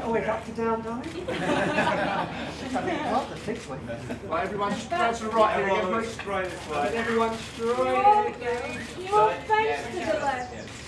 Always up to down, darling. Not the 6 weeks. Right, everyone straight to the right here again, please. Everyone straight again. Your face to the left.